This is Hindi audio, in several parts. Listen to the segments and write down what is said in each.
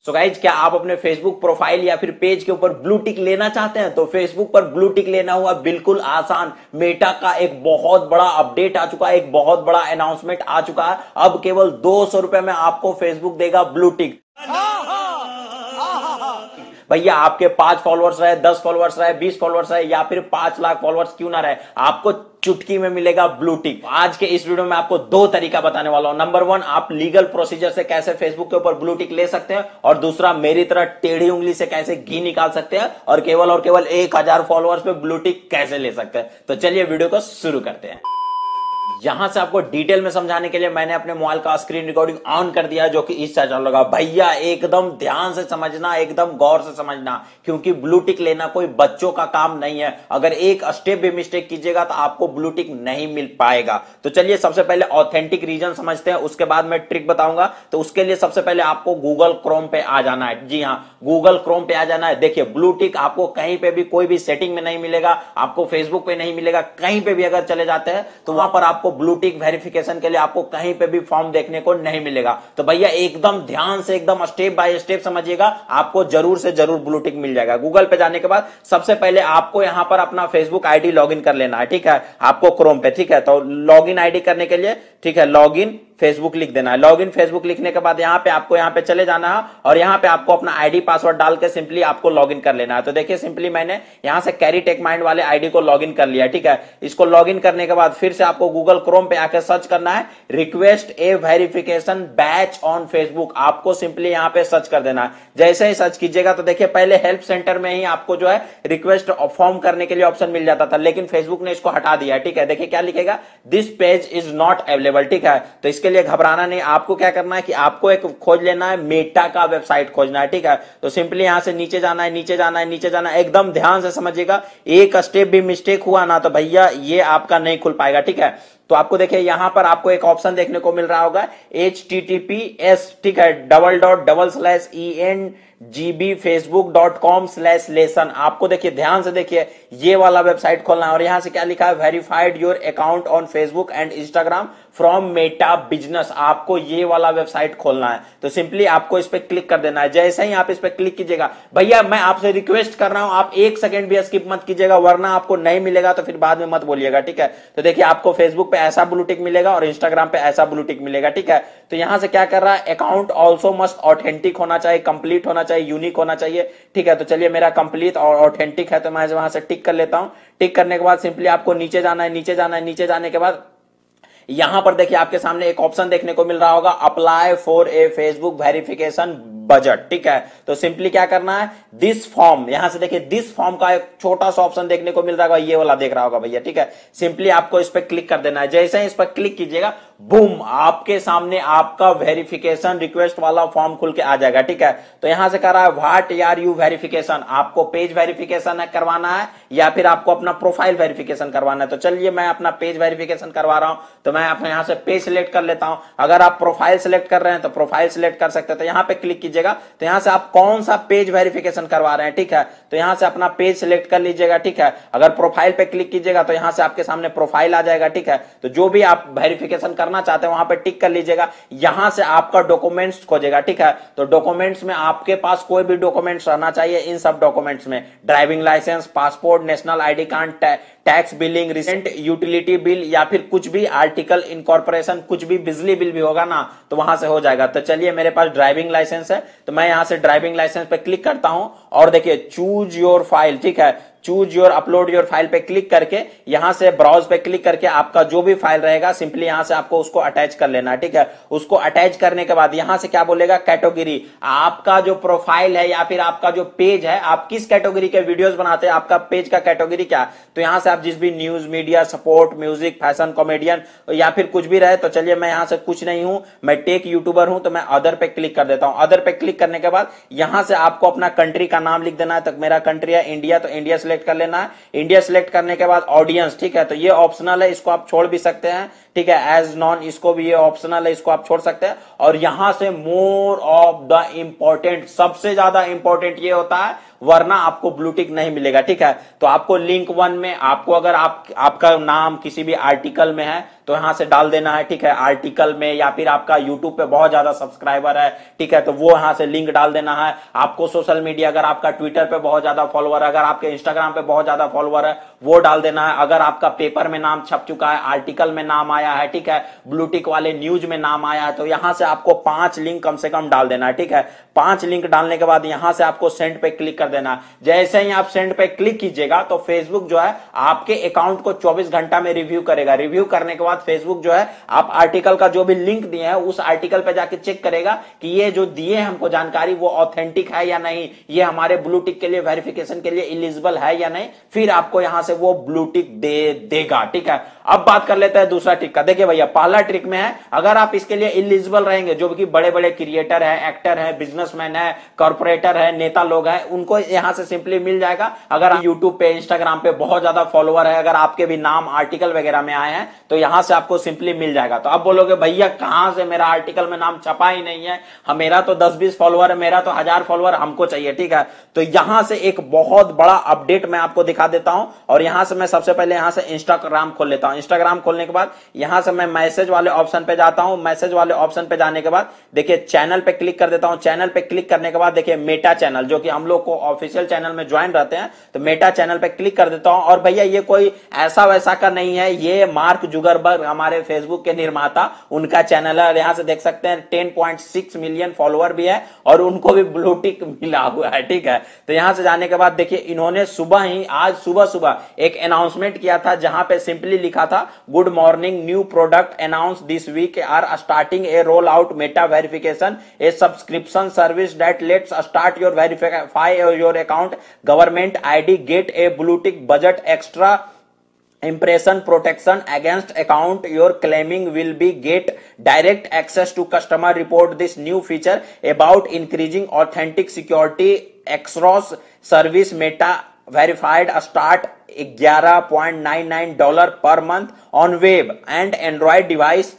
सो गाइज, क्या आप अपने फेसबुक प्रोफाइल या फिर पेज के ऊपर ब्लू टिक लेना चाहते हैं? तो फेसबुक पर ब्लू टिक लेना हुआ बिल्कुल आसान। मेटा का एक बहुत बड़ा अपडेट आ चुका है, एक बहुत बड़ा अनाउंसमेंट आ चुका है। अब केवल 200 रुपए में आपको फेसबुक देगा ब्लू टिक। भैया आपके 5 फॉलोअर्स रहे, 10 फॉलोअर्स रहे, 20 फॉलोअर्स रहे या फिर 5 लाख फॉलोअर्स क्यों ना रहे, आपको चुटकी में मिलेगा ब्लू टिक। आज के इस वीडियो में आपको 2 तरीका बताने वाला हूं। नंबर 1, आप लीगल प्रोसीजर से कैसे फेसबुक के ऊपर ब्लू टिक ले सकते हैं, और दूसरा, मेरी तरह टेढ़ी उंगली से कैसे घी निकाल सकते हैं और केवल 1000 फॉलोअर्स पे ब्लू टिक कैसे ले सकते हैं। तो चलिए वीडियो को शुरू करते हैं। यहां से आपको डिटेल में समझाने के लिए मैंने अपने मोबाइल का स्क्रीन रिकॉर्डिंग ऑन कर दिया, जो कि इस तरह चल रहा। भैया एकदम ध्यान से समझना, एकदम गौर से समझना, क्योंकि ब्लू टिक लेना कोई बच्चों का काम नहीं है। अगर एक स्टेप भी मिस्टेक कीजिएगा तो आपको ब्लू टिक नहीं मिल पाएगा। तो चलिए सबसे पहले ऑथेंटिक रीजन समझते हैं, उसके बाद मैं ट्रिक बताऊंगा। तो उसके लिए सबसे पहले आपको गूगल क्रोम पे आ जाना है। जी हाँ, गूगल क्रोम पे आ जाना है। देखिए, ब्लू टिक आपको कहीं पे भी कोई भी सेटिंग में नहीं मिलेगा, आपको फेसबुक पे नहीं मिलेगा, कहीं पे भी अगर चले जाते हैं तो वहां पर आपको ब्लू टिक वेरिफिकेशन के लिए आपको कहीं पे भी फॉर्म देखने को नहीं मिलेगा। तो भैया एकदम ध्यान से, एकदम स्टेप बाय स्टेप समझिएगा, आपको जरूर से जरूर ब्लू टिक मिल जाएगा। गूगल पे जाने के बाद सबसे पहले आपको यहां पर अपना फेसबुक आईडी लॉगिन कर लेना है, ठीक है, आपको क्रोम पे, ठीक है। तो लॉगिन आईडी करने के लिए, ठीक है, लॉगिन फेसबुक लिख देना है। लॉगिन फेसबुक लिखने के बाद आपको यहां पे चले जाना है और यहां पे आपको अपना आईडी पासवर्ड डाल के सिंपली आपको लॉगिन कर लेना है। तो देखिए, सिंपली मैंने यहां से कैरी टेक माइंड वाले आईडी को लॉगिन कर लिया, ठीक है। इसको लॉगिन करने के बाद फिर से आपको गूगल क्रोम पे आकर सर्च करना है, request a verification badge on Facebook. आपको सिंपली यहां पे सर्च कर देना है। जैसे ही सर्च कीजिएगा तो देखिए, पहले हेल्प सेंटर में ही आपको जो है रिक्वेस्ट फॉर्म करने के लिए ऑप्शन मिल जाता था, लेकिन फेसबुक ने इसको हटा दिया, ठीक है। देखिए क्या लिखेगा, this page is not available, ठीक है। तो इसके लिए घबराना नहीं, आपको क्या करना है कि आपको एक खोज लेना है, मेटा का वेबसाइट खोजना है, ठीक है। तो सिंपली यहां से नीचे जाना है, नीचे जाना है, नीचे जाना है। एकदम ध्यान से समझिएगा, एक स्टेप भी मिस्टेक हुआ ना तो भैया ये आपका नहीं खुल पाएगा, ठीक है। तो आपको देखिए यहां पर आपको एक ऑप्शन देखने को मिल रहा होगा, HTTPS, ठीक है, //ENGBFacebook.com/lesson। आपको देखिए ध्यान से देखिए, ये वाला वेबसाइट खोलना है और यहां से क्या लिखा है, verified your account on Facebook and Instagram from Meta business. आपको ये वाला वेबसाइट खोलना है। तो सिंपली आपको इस पर क्लिक कर देना है। जैसे ही आप इस पर क्लिक कीजिएगा, भैया मैं आपसे रिक्वेस्ट कर रहा हूं, आप 1 सेकंड भी स्किप मत कीजिएगा, वरना आपको नहीं मिलेगा तो फिर बाद में मत बोलिएगा, ठीक है। तो देखिए, आपको फेसबुक पे ऐसा ब्लू टिक मिलेगा और इंस्टाग्राम पे ऐसा ब्लू टिक मिलेगा, ठीक है। तो यहां से क्या कर रहा है, अकाउंट ऑल्सो मस्ट ऑथेंटिक होना चाहिए, कंप्लीट होना चाहिए, यूनिक होना चाहिए, ठीक है। तो चलिए, मेरा कंप्लीट और ऑथेंटिक है तो मैं वहां से टिक कर लेता हूं। टिक करने के बाद सिंपली आपको नीचे जाना है, नीचे जाना है, नीचे जाने के बाद यहां पर देखिए आपके सामने एक ऑप्शन देखने को मिल रहा होगा, apply for a Facebook verification बजट, ठीक है। तो सिंपली क्या करना है, दिस फॉर्म, यहां से देखिए दिस फॉर्म का एक छोटा सा ऑप्शन देखने को मिल रहा होगा, ये वाला देख रहा होगा भैया, ठीक है। सिंपली आपको इस पर क्लिक कर देना है। जैसे ही इस पर क्लिक कीजिएगा, बूम, आपके सामने आपका वेरिफिकेशन रिक्वेस्ट वाला फॉर्म खुल के आ जाएगा, ठीक है। तो यहां से कर रहा है, व्हाट आर यू वेरिफिकेशन, आपको पेज वेरिफिकेशन करवाना है या फिर आपको अपना प्रोफाइल वेरिफिकेशन करवाना है। तो चलिए, मैं अपना पेज वेरिफिकेशन करवा रहा हूं, तो मैं अपने यहां से पेज सिलेक्ट कर लेता हूं। अगर आप प्रोफाइल सिलेक्ट कर रहे हैं तो प्रोफाइल सिलेक्ट कर सकते हैं। तो यहां पे क्लिक कीजिएगा, तो यहां से आप कौन सा पेज वेरिफिकेशन करवा रहे हैं, ठीक है। तो यहां से अपना पेज सिलेक्ट कर लीजिएगा, ठीक है। अगर प्रोफाइल पे क्लिक कीजिएगा तो यहां से आपके सामने प्रोफाइल आ जाएगा, ठीक है। तो जो भी आप वेरिफिकेशन करना चाहते हैं वहां पे टिक कर लीजिएगा। यहां से आपका डॉक्यूमेंट्स खोजेगा, ठीक है। तो डॉक्यूमेंट्स में आपके पास कोई भी डॉक्यूमेंट्स रहना चाहिए। इन सब डॉक्यूमेंट्स में driving licence, passport, national ID card, tax billing, recent utility bill या फिर कुछ भी आर्टिकल इनकॉर्पोरेशन, कुछ भी बिजली बिल भी होगा ना तो वहां से हो जाएगा। तो चलिए, मेरे पास ड्राइविंग लाइसेंस है तो मैं यहां से ड्राइविंग लाइसेंस पे क्लिक करता हूं और देखिए, चूज योर फाइल, ठीक है, choose your upload your file पे क्लिक करके यहां से ब्राउज पे क्लिक करके आपका जो भी फाइल रहेगा सिंपली यहां से आपको उसको अटैच कर लेना है, ठीक है। उसको अटैच करने के बाद यहां से क्या बोलेगा, कैटेगरी, आपका जो प्रोफाइल है या फिर आपका जो पेज है, आप किस कैटेगरी के वीडियोस बनाते हैं, आपका पेज का कैटेगरी क्या। तो यहां से आप जिस भी news, media, sport, music, fashion, comedian या फिर कुछ भी रहे। तो चलिए, मैं यहां से कुछ नहीं हूं, मैं टेक यूट्यूबर हूं, तो मैं अदर पे क्लिक कर देता हूं। अदर पे क्लिक करने के बाद यहां से आपको अपना कंट्री का नाम लिख देना है। तो मेरा कंट्री है इंडिया, तो इंडिया सिलेक्ट कर लेना है। इंडिया सिलेक्ट करने के बाद ऑडियंस, ठीक है, तो ये ऑप्शनल है, इसको आप छोड़ भी सकते हैं। ठीक है, एज नॉन इसको भी, ये ऑप्शनल है, इसको आप छोड़ सकते हैं। और यहां से मोर ऑफ द इंपॉर्टेंट, सबसे ज्यादा इंपॉर्टेंट ये होता है, वरना आपको ब्लू टिक नहीं मिलेगा। ठीक है, तो आपको लिंक 1 में आपको अगर आपका नाम किसी भी आर्टिकल में है तो यहां से डाल देना है। ठीक है, आर्टिकल में, या फिर आपका यूट्यूब पे बहुत ज्यादा सब्सक्राइबर है, ठीक है, तो वो यहां से लिंक डाल देना है। आपको सोशल मीडिया, अगर आपका ट्विटर पे बहुत ज्यादा फॉलोअर है, अगर आपके इंस्टाग्राम पे बहुत ज्यादा फॉलोअर है, वो डाल देना है। अगर आपका पेपर में नाम छप चुका है, आर्टिकल में नाम आया है, ठीक है, ब्लू टिक वाले न्यूज में नाम आया है, तो यहां से आपको 5 लिंक कम से कम डाल देना है। ठीक है, 5 लिंक डालने के बाद यहां से आपको सेंड पे क्लिक कर देना है। जैसे ही आप सेंड पे क्लिक कीजिएगा तो फेसबुक जो है आपके अकाउंट को 24 घंटा में रिव्यू करेगा। रिव्यू करने के बाद फेसबुक जो है आप आर्टिकल का जो भी लिंक दिए हैं उस आर्टिकल पे जाके चेक करेगा कि ये जो दिए हमको जानकारी वो ऑथेंटिक है या नहीं, ये हमारे ब्लू टिक के लिए, वेरिफिकेशन के लिए एलिजिबल है या नहीं, फिर आपको यहां से वो ब्लू टिक देगा। ठीक है, अब बात कर लेते हैं दूसरा ट्रिक का। देखिए भैया, पहला ट्रिक में है, अगर आप इसके लिए एलिजिबल रहेंगे, जो कि बड़े बड़े क्रिएटर है, एक्टर है, बिजनेसमैन है, कॉर्पोरेटर है, नेता लोग हैं, उनको यहां से सिंपली मिल जाएगा। अगर यूट्यूब पे, इंस्टाग्राम पे बहुत ज्यादा फॉलोअर है, अगर आपके भी नाम आर्टिकल वगैरह में आए हैं तो यहां से आपको सिंपली मिल जाएगा। तो आप बोलोगे भैया कहां से, मेरा आर्टिकल में नाम छपा ही नहीं है, मेरा तो 10-20 फॉलोअर है, मेरा तो 1000 फॉलोअर हमको चाहिए। ठीक है, तो यहां से एक बहुत बड़ा अपडेट मैं आपको दिखा देता हूं। और यहां से मैं सबसे पहले यहां से इंस्टाग्राम खोल लेता हूं। इंस्टाग्राम खोलने के बाद यहां से मैं मैसेज वाले ऑप्शन पे जाता हूं। मैसेज वाले ऑप्शन पे जाने के बाद देखिए चैनल पे क्लिक कर देता हूं। चैनल पे क्लिक करने के बाद देखिए मेटा चैनल, जो कि हम लोग को ऑफिशियल चैनल में ज्वाइन रहते हैं, तो मेटा चैनल पे क्लिक कर देता हूं। और भैया ये कोई ऐसा वैसा का नहीं है, ये मार्क जुगरबर्ग, हमारे फेसबुक के निर्माता, उनका चैनल है। और यहां से देख सकते हैं 10.6 मिलियन फॉलोअर भी है और उनको भी ब्लू टिक मिला हुआ है। ठीक है, तो यहां से जाने के बाद देखिए इन्होंने सुबह ही, आज सुबह सुबह एक अनाउंसमेंट किया था, जहां पे सिंपली लिखा था, good morning, new product announce this week are starting a roll out Meta verification, a subscription service that lets start your verify your account, government ID, get a blue tick, बजट extra impression protection against account you're claiming will be, get direct access to customer report. This new feature about increasing authentic security across service meta verified start $11.99 per month on web and Android device,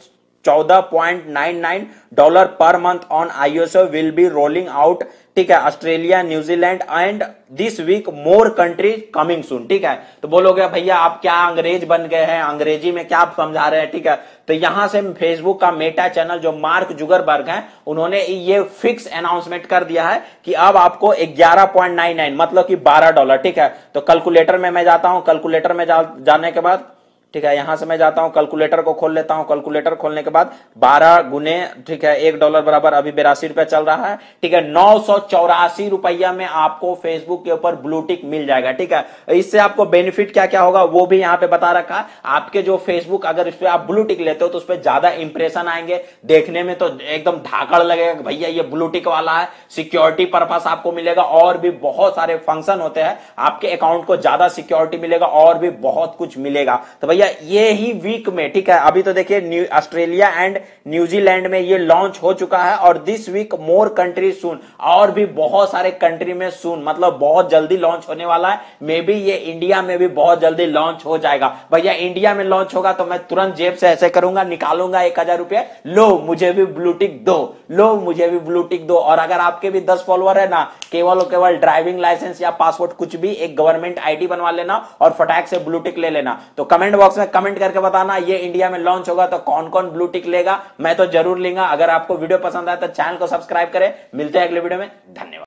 $14.99 per month on iOS, will be rolling out, ठीक है, Australia, New Zealand and this week more country coming soon. ठीक है, तो बोलोगे भैया आप क्या अंग्रेज बन गए हैं, अंग्रेजी में क्या आप समझा रहे हैं। ठीक है, तो यहां से फेसबुक का मेटा चैनल, जो मार्क जुगरबर्ग हैं, उन्होंने ये फिक्स अनाउंसमेंट कर दिया है कि अब आपको 11.99 मतलब कि $12। ठीक है, तो कैलकुलेटर में मैं जाता हूं। कैलकुलेटर में जाने के बाद, ठीक है, यहां से मैं जाता हूं, कैलकुलेटर को खोल लेता हूं। कैलकुलेटर खोलने के बाद 12 गुने, ठीक है, $1 बराबर अभी 82 रुपया चल रहा है। ठीक है, 984 रुपया में आपको फेसबुक के ऊपर ब्लू टिक मिल जाएगा। ठीक है, इससे आपको बेनिफिट क्या क्या होगा वो भी यहां पे बता रखा है। आपके जो फेसबुक, अगर इस पे आप ब्लू टिक लेते हो तो उस पर ज्यादा इंप्रेशन आएंगे, देखने में तो एकदम धाकड़ लगेगा, भैया ये ब्लू टिक वाला है। सिक्योरिटी पर्पस आपको मिलेगा, और भी बहुत सारे फंक्शन होते हैं, आपके अकाउंट को ज्यादा सिक्योरिटी मिलेगा, और भी बहुत कुछ मिलेगा। तो भैया ये ही वीक में, ठीक है, अभी तो देखिए ऑस्ट्रेलिया एंड न्यूजीलैंड में ये लॉन्च हो चुका है, और this week more country soon, और भी बहुत सारे कंट्री में सून, मतलब बहुत जल्दी लॉन्च होने वाला है। मे बी ये इंडिया में भी बहुत जल्दी लॉन्च हो जाएगा। भैया इंडिया में लॉन्च होगा तो मैं तुरंत जेब से ऐसे करूंगा, निकालूंगा 1000 रुपया, लो मुझे भी ब्लू टिक दो, लो मुझे भी ब्लू टिक दो। और अगर आपके भी 10 फॉलोअर है ना, केवल केवल ड्राइविंग लाइसेंस या पासपोर्ट, कुछ भी, एक गवर्नमेंट आईडी बनवा लेना और फटाक से ब्लू टिक ले लेना। तो कमेंट बॉक्स में कमेंट करके बताना ये इंडिया में लॉन्च होगा तो कौन कौन ब्लू टिक लेगा, मैं तो जरूर लूंगा। अगर आपको वीडियो पसंद आया तो चैनल को सब्सक्राइब करें। मिलते हैं अगले वीडियो में, धन्यवाद।